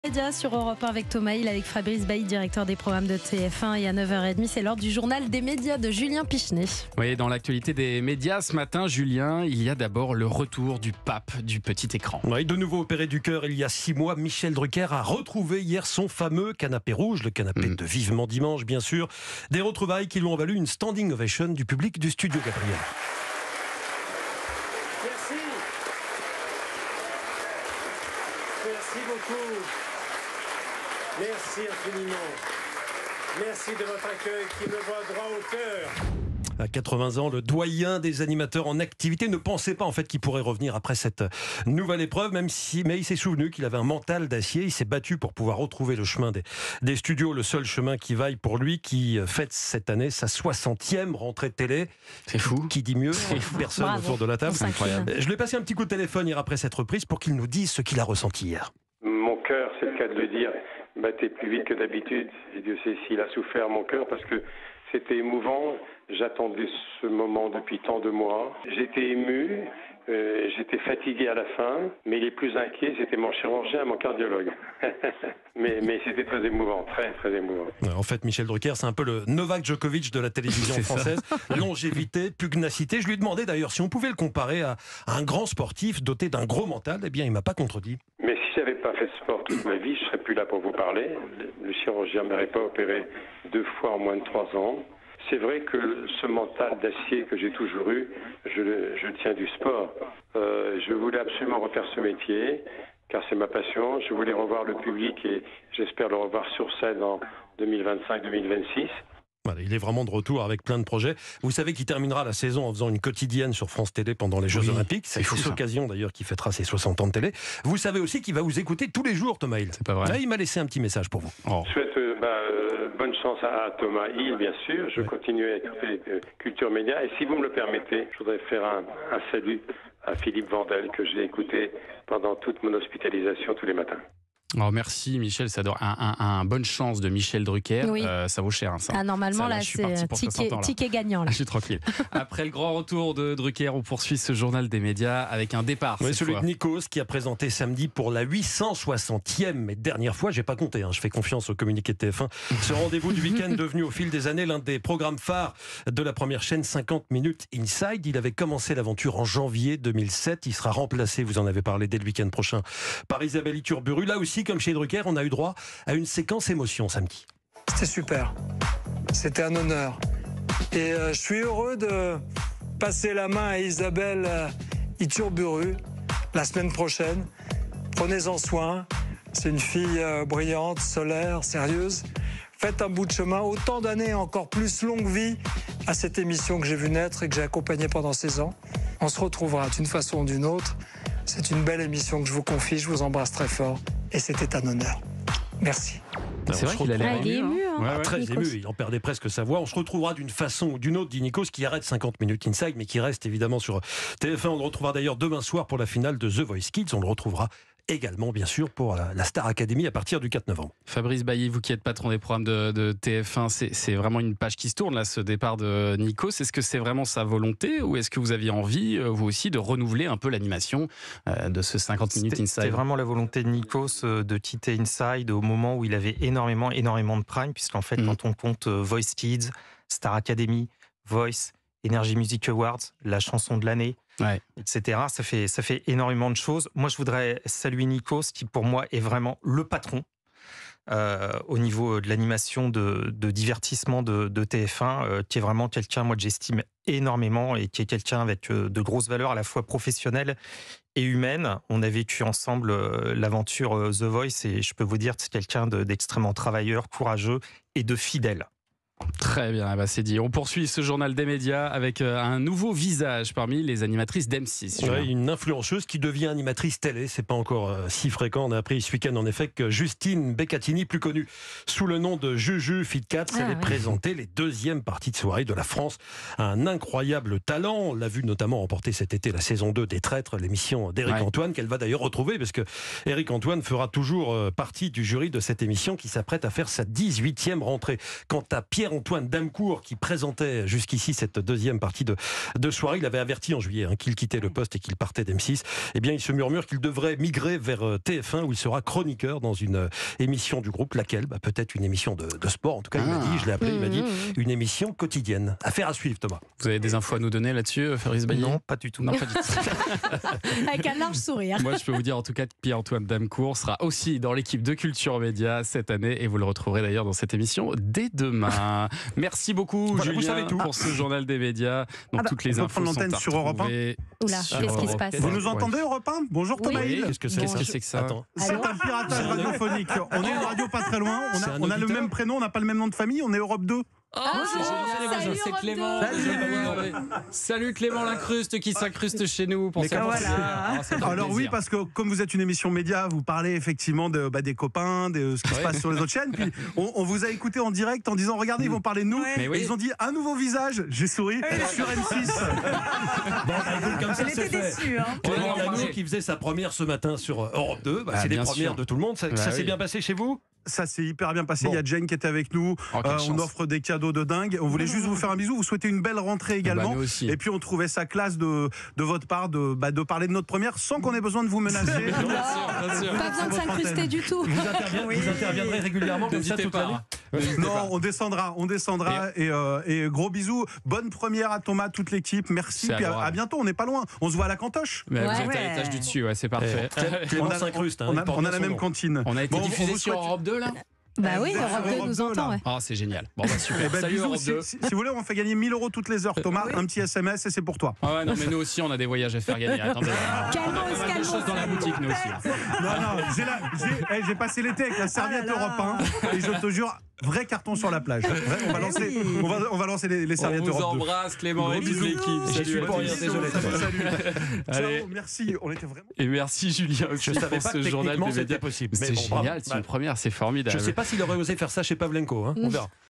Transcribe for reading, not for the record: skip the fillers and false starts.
Média sur Europe 1 avec Thomas Hill, avec Fabrice Bailly, directeur des programmes de TF1. Et à 9h30, c'est l'heure du journal des médias de Julien Pichenet. Oui, dans l'actualité des médias ce matin, Julien, il y a d'abord le retour du pape du petit écran. Oui, de nouveau opéré du cœur il y a 6 mois, Michel Drucker a retrouvé hier son fameux canapé rouge, le canapé de Vivement Dimanche bien sûr. Des retrouvailles qui lui ont valu une standing ovation du public du studio Gabriel. Merci. Merci beaucoup. Merci infiniment. Merci de votre accueil qui me va droit au cœur. À 80 ans, le doyen des animateurs en activité ne pensait pas en fait qu'il pourrait revenir après cette nouvelle épreuve, mais il s'est souvenu qu'il avait un mental d'acier. Il s'est battu pour pouvoir retrouver le chemin des studios, le seul chemin qui vaille pour lui, qui fête cette année sa 60e rentrée de télé. C'est fou. Qui dit mieux? Personne autour de la table. C'est incroyable. Je lui ai passé un petit coup de téléphone hier après cette reprise pour qu'il nous dise ce qu'il a ressenti hier. Mon cœur, c'est le cas de le dire, battait plus vite que d'habitude. Et Dieu sait s'il a souffert mon cœur parce que c'était émouvant. J'attendais ce moment depuis tant de mois. J'étais ému, j'étais fatigué à la fin, mais les plus inquiets, c'était mon chirurgien, mon cardiologue. mais c'était très émouvant, très très émouvant. En fait, Michel Drucker, c'est un peu le Novak Djokovic de la télévision française. Longévité, pugnacité. Je lui ai demandé d'ailleurs si on pouvait le comparer à un grand sportif doté d'un gros mental. Eh bien, il m'a pas contredit. Mais si j'avais pas fait de sport toute ma vie, je serais plus là pour vous parler. Le chirurgien m'aurait pas opéré 2 fois en moins de 3 ans. C'est vrai que ce mental d'acier que j'ai toujours eu, je le tiens du sport. Je voulais absolument refaire ce métier, car c'est ma passion. Je voulais revoir le public et j'espère le revoir sur scène en 2025-2026. Voilà, il est vraiment de retour avec plein de projets. Vous savez qu'il terminera la saison en faisant une quotididienne sur France Télé pendant les Jeux Olympiques. C'est l'occasion d'ailleurs qu'il fêtera ses 60 ans de télé. Vous savez aussi qu'il va vous écouter tous les jours, Thomas Hill. C'est pas vrai. Là, il m'a laissé un petit message pour vous. Je souhaite bonne chance à Thomas Hill, bien sûr. Je continue à écouter Culture Média. Et si vous me le permettez, je voudrais faire un salut à Philippe Vandel, que j'ai écouté pendant toute mon hospitalisation tous les matins. Oh, merci Michel, ça doit un bonne chance de Michel Drucker. Oui. Ça vaut cher. Ça. Ah, normalement, Ça, là, je suis parti c'est pour 60 ans, là. ticket gagnant. Là. Je suis tranquille. Après le grand retour de Drucker, on poursuit ce journal des médias avec un départ. Oui, cette celui fois. de Nikos qui a présenté samedi pour la 860e et dernière fois, j'ai pas compté, je fais confiance au communiqué de TF1. Ce rendez-vous du week-end devenu au fil des années l'un des programmes phares de la première chaîne 50 minutes Inside. Il avait commencé l'aventure en janvier 2007. Il sera remplacé, vous en avez parlé, dès le week-end prochain par Isabelle Iturburu. Là aussi, comme chez Drucker, on a eu droit à une séquence émotion samedi. C'était super. C'était un honneur. Et je suis heureux de passer la main à Isabelle Iturburu la semaine prochaine. Prenez-en soin. C'est une fille brillante, solaire, sérieuse. Faites un bout de chemin. Autant d'années, encore plus longue vie à cette émission que j'ai vue naître et que j'ai accompagnée pendant 16 ans. On se retrouvera d'une façon ou d'une autre. C'est une belle émission que je vous confie. Je vous embrasse très fort. Et c'était un honneur. Merci. C'est vrai qu'il a l'air Il est ému. Très Nikos. ému, il en perdait presque sa voix. On se retrouvera d'une façon ou d'une autre, dit Nikos, qui arrête 50 minutes Inside, mais qui reste évidemment sur TF1. On le retrouvera d'ailleurs demain soir pour la finale de The Voice Kids. On le retrouvera également, bien sûr, pour la Star Academy à partir du 4 novembre. Fabrice Bailly, vous qui êtes patron des programmes de TF1, c'est vraiment une page qui se tourne là, ce départ de Nikos. Est-ce que c'est vraiment sa volonté ou est-ce que vous aviez envie, vous aussi, de renouveler un peu l'animation de ce 50 minutes Inside? C'était vraiment la volonté de Nikos de quitter Inside au moment où il avait énormément de prime, puisqu'en fait, quand on compte Voice Kids, Star Academy, Voice, Energy Music Awards, la chanson de l'année, etc. Ça fait énormément de choses. Moi, je voudrais saluer Nikos, qui pour moi est vraiment le patron au niveau de l'animation de divertissement de TF1, qui est vraiment quelqu'un, moi, que j'estime énormément et qui est quelqu'un avec de grosses valeurs à la fois professionnelles et humaines. On a vécu ensemble l'aventure The Voice et je peux vous dire que c'est quelqu'un d'extrêmement travailleur, courageux et de fidèle. Très bien, c'est dit. On poursuit ce journal des médias avec un nouveau visage parmi les animatrices d'M6. Ouais, une influenceuse qui devient animatrice télé, c'est pas encore si fréquent. On a appris ce week-end en effet que Justine Beccatini, plus connue sous le nom de Juju Fitcats, allait présenter les deuxièmes parties de soirée de la France. Un incroyable talent, on l'a vu notamment remporter cet été la saison 2 des Traîtres, l'émission d'Éric Antoine, qu'elle va d'ailleurs retrouver, parce que Éric Antoine fera toujours partie du jury de cette émission qui s'apprête à faire sa 18e rentrée. Quant à Pierre Pierre-Antoine Damecourt, qui présentait jusqu'ici cette deuxième partie de soirée. Il avait averti en juillet qu'il quittait le poste et qu'il partait d'M6. Eh bien, il se murmure qu'il devrait migrer vers TF1 où il sera chroniqueur dans une émission du groupe. Laquelle ? Peut-être une émission de sport. En tout cas, il m'a dit, je l'ai appelé, il m'a dit une émission quotidienne. Affaire à suivre, Thomas. Vous avez des infos à nous donner là-dessus, Fabrice Bailly ? Non, pas du tout. Non, pas du tout. Avec un large sourire. Moi, je peux vous dire en tout cas que Pierre-Antoine Damecourt sera aussi dans l'équipe de Culture Média cette année et vous le retrouverez d'ailleurs dans cette émission dès demain. Merci beaucoup, Voilà, vous Julien, savez tout. pour ce journal des médias. Donc toutes les on peut infos prendre sont l'antenne à sur Europe 1. retrouver Oula, sur qu'est-ce qui se Europe passe ? 1. Vous nous entendez, Europe 1 ? Bonjour Oui. Thomas Hill. Qu'est-ce que c'est que ça ? Attends. C'est un piratage radiophonique. On est une radio pas très loin. C'est un On a le auditeur même prénom, on n'a pas le même nom de famille. On est Europe 2. Ah, c'est génial, salut, c'est Europe Clément. 2. Salut Clément Lincruste qui s'incruste chez nous pour Mais ses comment conseils. ça Ça fait Alors oui, plaisir. parce que comme vous êtes une émission média, vous parlez effectivement des copains, de ce qui se passe sur les autres chaînes. Puis on vous a écouté en direct en disant regardez, ils vont parler de nous. Mais oui. Et ils ont dit un nouveau visage. J'ai souri sur M6. Comme ça, c'est fait. Clément Ouais, Gagnon ouais. qui faisait sa première ce matin sur Europe 2. C'est les bien premières sûr. de tout le monde. Ça Bah s'est oui. bien passé chez vous ? Ça s'est hyper bien passé. Bon. Il y a Jane qui était avec nous. Oh, quelle On chance. offre des cadeaux de dingue. On voulait juste vous faire un bisou. Vous souhaitez une belle rentrée également. Nous aussi. Et puis on trouvait ça classe de votre part de parler de notre première sans qu'on ait besoin de vous menacer. Bien sûr, bien sûr. Pas besoin de s'incruster du tout. Vous interviendrez régulièrement comme ça N'hésitez toute l'année pas. Non, on descendra et gros bisous. Bonne première à Thomas, toute l'équipe. Merci. C'est Puis adorable. à bientôt. On n'est pas loin. On se voit à la cantoche. Mais vous Ouais. êtes à l'étage du dessus, ouais, c'est parfait. Clément On a- s'incruste. On a la même cantine. On a été Bon, on diffusé vous sur souhaite- Europe 2 là. Bah oui, Sur Europe 2 Europe nous 2, entend. là. Ouais. Ah, c'est génial. Bon, bah super. Eh ben, Salut bisous. Europe 2. Si vous voulez, on fait gagner 1000 € toutes les heures. Thomas, un petit SMS et c'est pour toi. Ah ouais, non, mais nous aussi, on a des voyages à faire gagner. Attendez. Calmos, On a des calmos. choses dans la boutique, nous aussi. Non, j'ai passé l'été avec la serviette Europe 1 et je te jure, vrai carton sur la plage. Vrai, on va lancer les On serviettes vous Europe 2. embrasse, Clément, Gros et toute bisous. l'équipe. J'y Salut suis à pour tous. rien, désolé. Salut. Allez. Ciao, merci. On était vraiment. Et merci Julien aussi Je savais pour pas que ce journal techniquement des c'était médias. possible. C'est Mais bon, bravo. génial, c'est une première, c'est Je formidable. ne sais pas s'il aurait osé faire ça chez Pavlenko. On verra.